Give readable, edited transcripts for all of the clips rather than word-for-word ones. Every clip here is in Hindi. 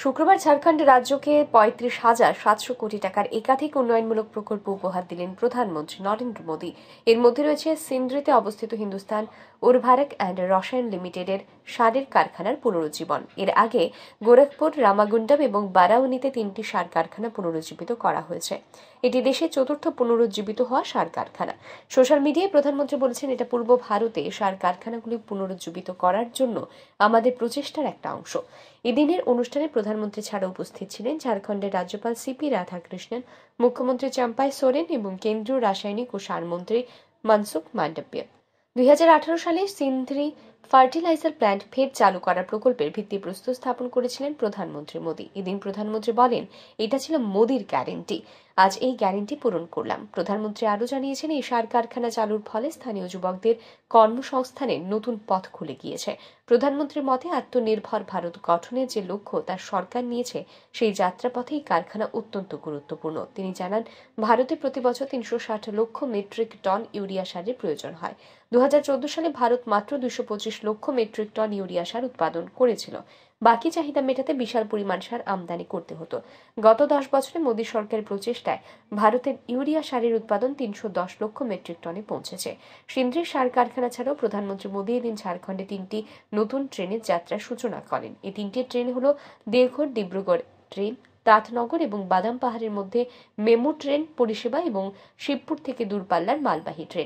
শুক্রবার ঝাড়খণ্ড রাজ্যকে ৩৫,৭০০ কোটি টাকার একাধিক উন্নয়নমূলক প্রকল্প উপহার দিলেন প্রধানমন্ত্রী নরেন্দ্র মোদী। এর মধ্যে রয়েছে সিন্দ্রিতে অবস্থিত হিন্দুস্তান উর্ভারক অ্যান্ড রসায়ন লিমিটেডের সারের কারখানার পুনরুজ্জীবন। এর আগে গোরখপুর, রামাগুন্ডম এবং বারাউনিতে 3টি সার কারখানা পুনরুজ্জীবিত করা হয়েছে। এটি দেশের চতুর্থ পুনরুজ্জীবিত হওয়া সার কারখানা। সোশ্যাল মিডিয়ায় প্রধানমন্ত্রী বলেছেন, এটা পূর্ব ভারতে সার কারখানাগুলি পুনরুজ্জীবিত করার জন্য আমাদের প্রচেষ্টার একটা অংশ। এদিনের অনুষ্ঠানে প্রধানমন্ত্রী ছাড়া উপস্থিত ছিলেন ঝাড়খণ্ডের রাজ্যপাল সিপি রাধাকৃষ্ণন, মুখ্যমন্ত্রী চাম্পাই সোরেন এবং কেন্দ্রীয় রাসায়নিক ও সার মন্ত্রী মনসুখ মান্ডব্য। 2018 সালে সিন্ধ্রি ফার্টিলাইজার প্ল্যান্ট ফের চালু করার প্রকল্পের ভিত্তিপ্রস্তর স্থাপন করেছিলেন প্রধানমন্ত্রী মোদী। এদিন প্রধানমন্ত্রী বলেন, এটা ছিল মোদীর গ্যারেন্টি, আজ এই গ্যারেন্টি পূরণ করলাম। প্রধানমন্ত্রী আরও জানিয়েছেন, এই সার কারখানা চালুর ফলে স্থানীয় যুবকদের কর্মসংস্থানের নতুন পথ খুলে গিয়েছে। প্রধানমন্ত্রীর মতে, আত্মনির্ভর ভারত গঠনের যে লক্ষ্য তার সরকার নিয়েছে, সেই যাত্রাপথে এই কারখানা অত্যন্ত গুরুত্বপূর্ণ। তিনি জানান, ভারতে প্রতি বছর 360 লক্ষ মেট্রিক টন ইউরিয়া সারের প্রয়োজন হয়। 2014 সালে ভারত মাত্র 225 লক্ষ মেট্রিক টন ইউরিয়া সার উৎপাদন করেছিল। বাকি চাহিদা মেটাতে বিশাল পরিমাণ সার আমদানি করতে হতো। গত 10 বছরে মোদী সরকারের প্রচেষ্টায় ভারতের ইউরিয়া সারের উৎপাদন 310 লক্ষ মেট্রিক টনে পৌঁছেছে। সিন্ধ্রির সার কারখানা ছাড়াও প্রধানমন্ত্রী মোদী এদিন ঝাড়খণ্ডে 3টি নতুন ট্রেনের যাত্রার সূচনা করেন। এই 3টি ট্রেন হল দেওঘর ডিব্রুগড় ট্রেন, তাঁতনগর এবং বাদাম পাহাড়ের মধ্যে মেমু ট্রেন পরিষেবা এবং শিবপুর থেকে দূরপাল্লার মালবাহী ট্রেন।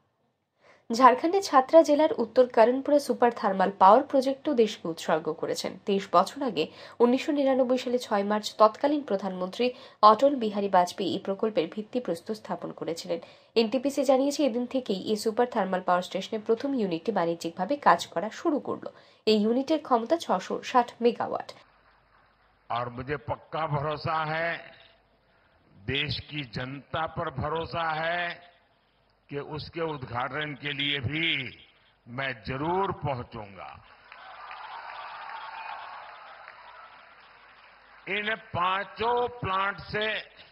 ঝাড়খণ্ডে ছাত্রা জেলার উত্তর করণপুরে সুপার থার্মাল পাওয়ার প্রজেক্টও দেশকে উৎসর্গ করেছেন। 23 বছর আগে 1999 সালে 6 মার্চ তৎকালীন প্রধানমন্ত্রী অটল বিহারী বাজপেয়ী এই প্রকল্পের ভিত্তিপ্রস্তর স্থাপন করেছিলেন। এনটিপিসি জানিয়েছে, এদিন থেকেই এই সুপার থার্মাল পাওয়ার স্টেশনের প্রথম ইউনিটটি বাণিজ্যিকভাবে কাজ করা শুরু করল। এই ইউনিটের ক্ষমতা 660 মেগাওয়াট। और मुझे पक्का भरोसा है, देश की जनता पर भरोसा है कि उसके उद्घाटन के लिए भी मैं जरूर पहुंचूंगा। इन 5 प्लांट से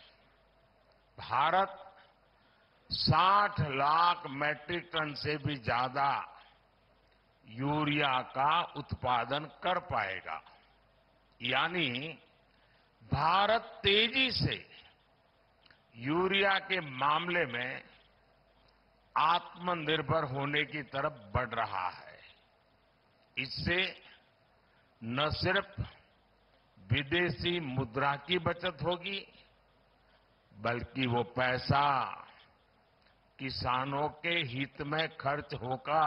भारत 60 लाख मैट्रिक टन से भी ज्यादा यूरिया का उत्पादन कर पाएगा। यानी भारत तेजी से यूरिया के मामले में आत्मनिर्भर होने की तरफ बढ़ रहा है। इससे न सिर्फ विदेशी मुद्रा की बचत होगी, बल्कि वो पैसा किसानों के हित में खर्च होगा।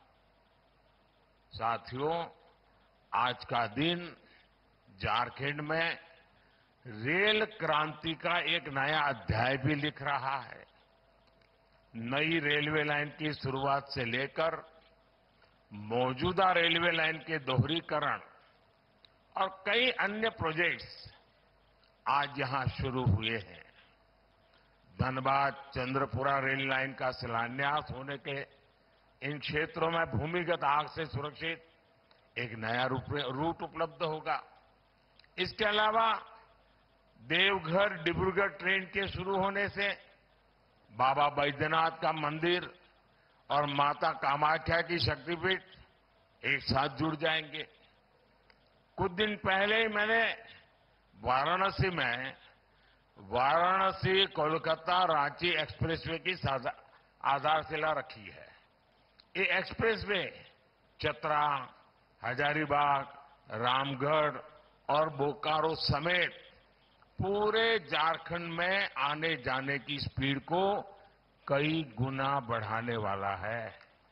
साथियों, आज का दिन झारखंड में रेल क्रांति का एक नया अध्याय भी लिख रहा है। नई रेलवे लाइन की शुरुआत से लेकर मौजूदा रेलवे लाइन के दोहरीकरण और कई अन्य प्रोजेक्ट्स आज यहां शुरू हुए हैं। धनबाद चंद्रपुरा रेल लाइन का शिलान्यास होने के इन क्षेत्रों में भूमिगत आग से सुरक्षित एक नया रूट उपलब्ध होगा। इसके अलावा देवघर डिब्रूगढ़ ट्रेन के शुरू होने से बाबा बैद्यनाथ का मंदिर और माता कामाख्या की शक्तिपीठ एक साथ जुड़ जाएंगे। कुछ दिन पहले ही मैंने वाराणसी में वाराणसी कोलकाता रांची एक्सप्रेसवे की आधारशिला रखी है। ये एक्सप्रेसवे चतरा, हजारीबाग, रामगढ़ और बोकारो समेत पूरे झारखंड में आने जाने की स्पीड को कई गुना बढ़ाने वाला है।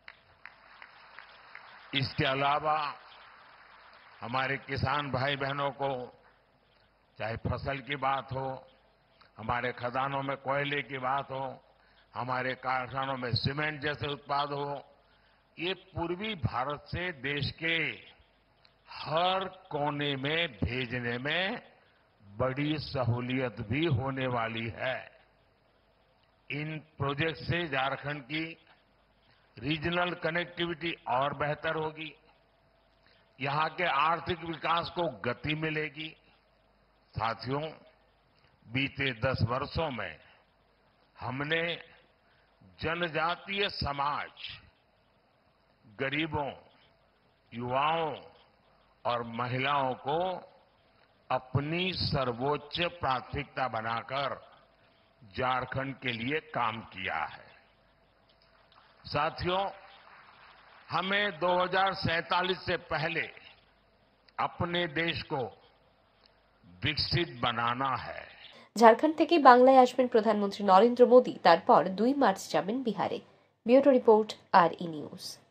इसके अलावा हमारे किसान भाई बहनों को चाहे फसल की बात हो, हमारे खदानों में कोयले की बात हो, हमारे कारखानों में सीमेंट जैसे उत्पाद हो, ये पूर्वी भारत से देश के हर कोने में भेजने में बड़ी सहूलियत भी होने वाली है। इन प्रोजेक्ट से झारखंड की रीजनल कनेक्टिविटी और बेहतर होगी, यहां के आर्थिक विकास को गति मिलेगी। साथियों, बीते 10 वर्षों में हमने जनजातीय समाज, गरीबों, युवाओं और महिलाओं को अपनी सर्वोच्च प्राथमिकता बनाकर झारखंड के लिए काम किया है। साथियों, हमें 2047 से पहले अपने देश को विकसित बनाना है। ঝাড়খণ্ড থেকে বাংলায় আসবেন প্রধানমন্ত্রী নরেন্দ্র মোদী, তারপর 2 মার্চ যাবেন বিহারে। Bureau report, RE news.